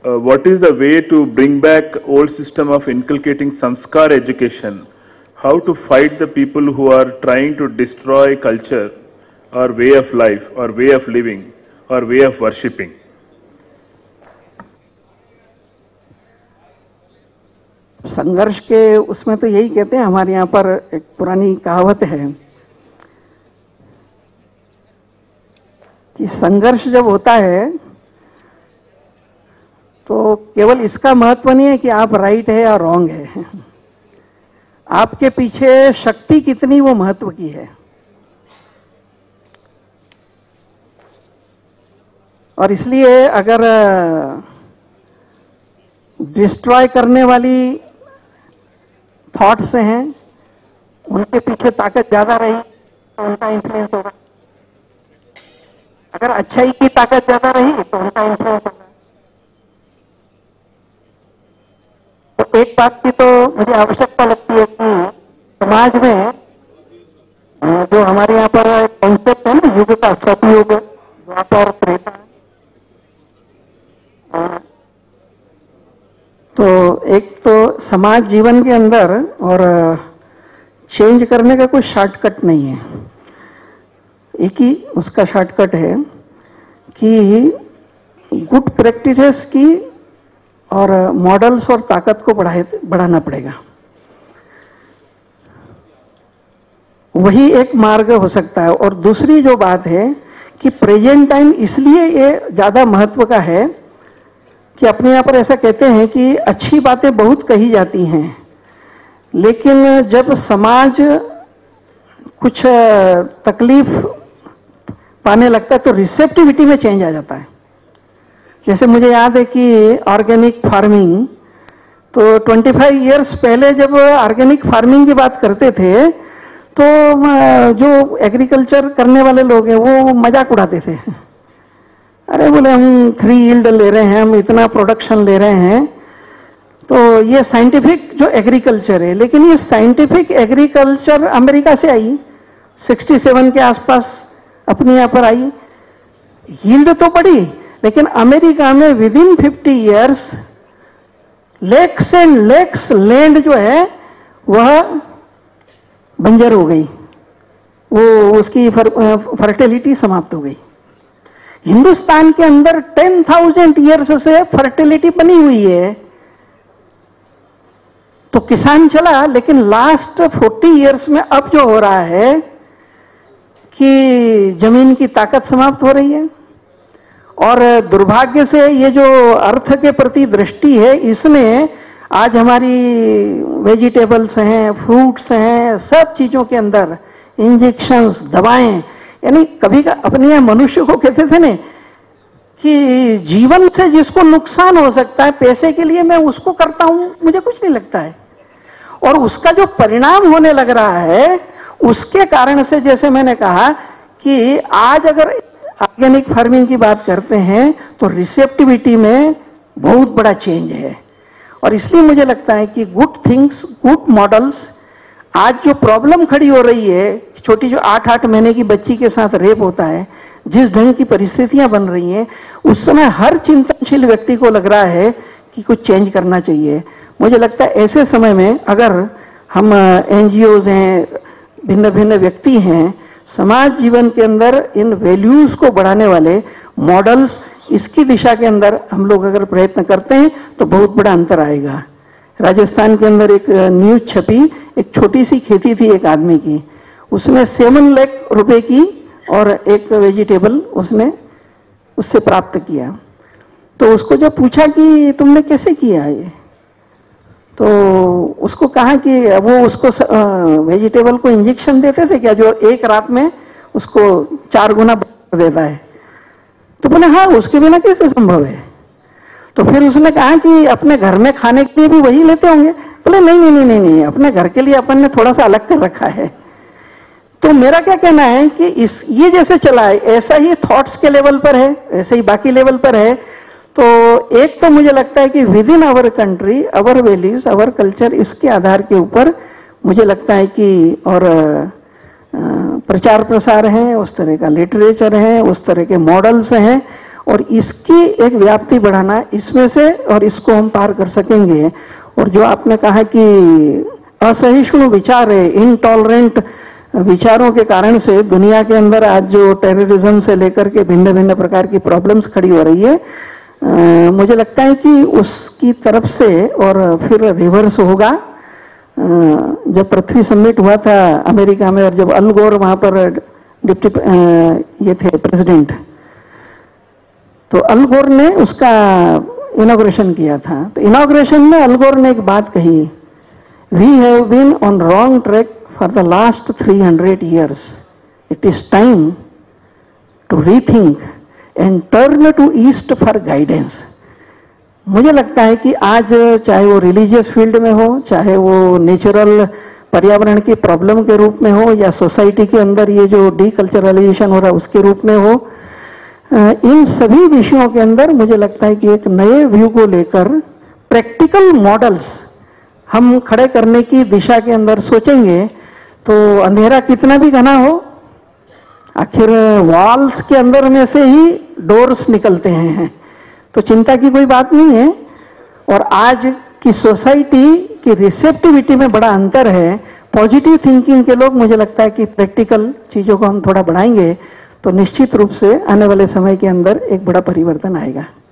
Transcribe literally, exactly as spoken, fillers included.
uh, what is the way to bring back old system of inculcating Samskar education? How to fight the people who are trying to destroy culture or way of life or way of living or way of worshipping? संघर्ष के उसमें तो यही कहते हैं, हमारे यहाँ पर एक पुरानी कहावत है कि संघर्ष जब होता है तो केवल इसका महत्व नहीं है कि आप राइट है या रॉन्ग है, आपके पीछे शक्ति कितनी वो महत्व की है। और इसलिए अगर डिस्ट्रॉय करने वाली थॉट्स हैं उनके पीछे ताकत ज्यादा रही तो उनका इन्फ्लुएंस होगा, अगर अच्छाई की ताकत ज्यादा रही तो उनका इन्फ्लुएंस होगा। तो एक बात की तो मुझे आवश्यकता लगती है कि समाज में जो हमारे यहाँ पर कॉन्सेप्ट है ना, युग का सतयुग, द्वापर, त्रेता, तो एक तो समाज जीवन के अंदर और चेंज करने का कोई शॉर्टकट नहीं है। एक ही उसका शॉर्टकट है कि गुड प्रैक्टिसेस की और मॉडल्स और ताकत को बढ़ाए बढ़ाना पड़ेगा, वही एक मार्ग हो सकता है। और दूसरी जो बात है कि प्रेजेंट टाइम इसलिए ये ज्यादा महत्व का है कि अपने यहाँ पर ऐसा कहते हैं कि अच्छी बातें बहुत कही जाती हैं, लेकिन जब समाज कुछ तकलीफ पाने लगता है तो रिसेप्टिविटी में चेंज आ जाता है। जैसे मुझे याद है कि ऑर्गेनिक फार्मिंग, तो पच्चीस इयर्स पहले जब ऑर्गेनिक फार्मिंग की बात करते थे तो जो एग्रीकल्चर करने वाले लोग हैं वो मजाक उड़ाते थे। अरे बोले हम थ्री यील्ड ले रहे हैं, हम इतना प्रोडक्शन ले रहे हैं, तो ये साइंटिफिक जो एग्रीकल्चर है। लेकिन ये साइंटिफिक एग्रीकल्चर अमेरिका से आई, सड़सठ के आसपास अपने यहाँ पर आई, यील्ड तो बढ़ी, लेकिन अमेरिका में within fifty years lakes and lakes land जो है वह बंजर हो गई, वो उसकी फर, फर्टिलिटी समाप्त हो गई। हिंदुस्तान के अंदर टेन थाउजेंड ईयर्स से फर्टिलिटी बनी हुई है, तो किसान चला। लेकिन लास्ट फोर्टी ईयर्स में अब जो हो रहा है कि जमीन की ताकत समाप्त हो रही है, और दुर्भाग्य से ये जो अर्थ के प्रति दृष्टि है इसने आज हमारी वेजिटेबल्स हैं, फ्रूट्स हैं, सब चीजों के अंदर इंजेक्शंस, दवाएं, यानी कभी का अपने यहाँ मनुष्य को कहते थे ने कि जीवन से जिसको नुकसान हो सकता है पैसे के लिए मैं उसको करता हूं, मुझे कुछ नहीं लगता है। और उसका जो परिणाम होने लग रहा है उसके कारण से, जैसे मैंने कहा कि आज अगर ऑर्गेनिक फार्मिंग की बात करते हैं तो रिसेप्टिविटी में बहुत बड़ा चेंज है। और इसलिए मुझे लगता है कि गुड थिंग्स, गुड मॉडल्स, आज जो प्रॉब्लम खड़ी हो रही है, छोटी जो आठ आठ महीने की बच्ची के साथ रेप होता है, जिस ढंग की परिस्थितियां बन रही हैं, उस समय हर चिंतनशील व्यक्ति को लग रहा है कि कुछ चेंज करना चाहिए। मुझे लगता है ऐसे समय में अगर हम एनजीओज हैं, भिन्न भिन्न व्यक्ति हैं, समाज जीवन के अंदर इन वैल्यूज को बढ़ाने वाले मॉडल्स, इसकी दिशा के अंदर हम लोग अगर प्रयत्न करते हैं तो बहुत बड़ा अंतर आएगा। राजस्थान के अंदर एक न्यूज छपी, एक छोटी सी खेती थी एक आदमी की, उसने सेवन लाख रुपए की और एक वेजिटेबल उसने उससे प्राप्त किया। तो उसको जब पूछा कि तुमने कैसे किया ये, तो उसको कहा कि वो उसको वेजिटेबल को इंजेक्शन देते थे क्या, जो एक रात में उसको चार गुना बढ़ा देता है। तो बोले हाँ, उसके बिना कैसे संभव है। तो फिर उसने कहा कि अपने घर में खाने के लिए भी वही लेते होंगे। बोले नहीं नहीं नहीं नहीं नहीं, अपने घर के लिए अपन ने थोड़ा सा अलग कर रखा है। तो मेरा क्या कहना है कि इस ये जैसे चला है ऐसा ही थॉट्स के लेवल पर है, ऐसे ही बाकी लेवल पर है। तो एक तो मुझे लगता है कि within our country, our values, our culture, इसके आधार के ऊपर मुझे लगता है कि और प्रचार प्रसार है, उस तरह का लिटरेचर है, उस तरह के मॉडल्स हैं, और इसकी एक व्याप्ति बढ़ाना इसमें से, और इसको हम पार कर सकेंगे। और जो आपने कहा कि असहिष्णु विचार है, इनटॉलरेंट विचारों के कारण से दुनिया के अंदर आज जो टेररिज्म से लेकर के भिन्न भिन्न प्रकार की प्रॉब्लम्स खड़ी हो रही है, आ, मुझे लगता है कि उसकी तरफ से और फिर रिवर्स होगा। आ, जब पृथ्वी समिट हुआ था अमेरिका में और जब अल गोर वहां पर डिप्टी ये थे प्रेसिडेंट, तो अल गोर ने उसका इनॉग्रेशन किया था। तो इनॉग्रेशन में अल गोर ने एक बात कही, we have been on wrong track for the last three hundred years. It is time to rethink and turn to east for guidance. मुझे लगता है कि आज चाहे वो रिलीजियस फील्ड में हो, चाहे वो नेचुरल पर्यावरण की प्रॉब्लम के रूप में हो, या सोसाइटी के अंदर ये जो डीकल्चरलाइजेशन हो रहा है उसके रूप में हो, इन सभी विषयों के अंदर मुझे लगता है कि एक नए व्यू को लेकर प्रैक्टिकल मॉडल्स हम खड़े करने की दिशा के अंदर सोचेंगे तो अंधेरा कितना भी घना हो, आखिर वॉल्स के अंदर में से ही डोर्स निकलते हैं, तो चिंता की कोई बात नहीं है। और आज की सोसाइटी की रिसेप्टिविटी में बड़ा अंतर है। पॉजिटिव थिंकिंग के लोग, मुझे लगता है कि प्रैक्टिकल चीजों को हम थोड़ा बढ़ाएंगे तो निश्चित रूप से आने वाले समय के अंदर एक बड़ा परिवर्तन आएगा।